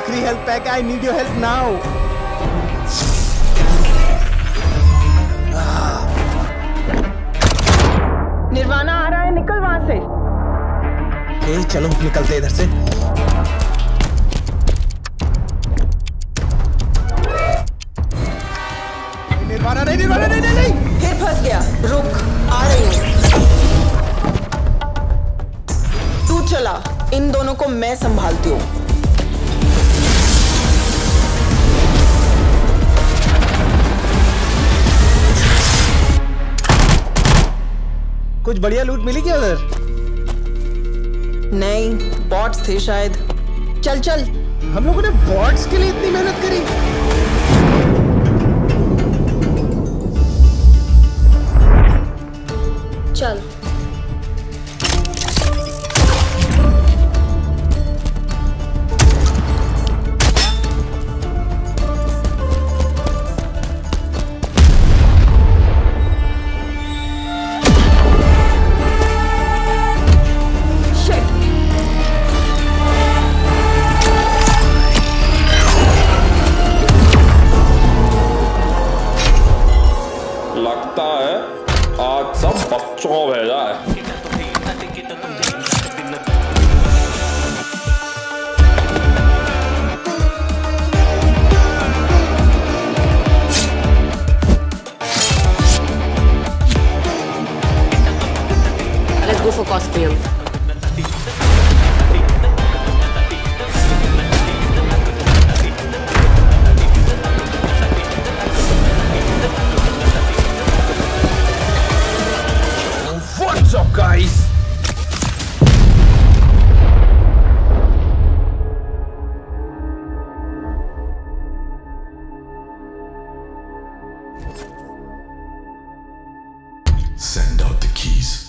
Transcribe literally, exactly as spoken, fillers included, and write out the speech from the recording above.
Free health pack. I need your help now. Nirvana आ रहा है, निकल वहां से। ए, चलो निकलते इधर से। निर्वाणा नहीं, निर्वाणा नहीं, नहीं, नहीं। फिर फंस गया। रुक, आ रही हूँ। तू चला, इन दोनों को मैं संभालती हूँ। कुछ बढ़िया लूट मिली क्या उधर? नहीं, बॉट्स थे शायद। चल चल। हम लोगों ने बॉट्स के लिए इतनी मेहनत करी। चल। लगता है आज सब बच्चों को भेजा है। Let's go for costume. What's up, guys? Send out the keys.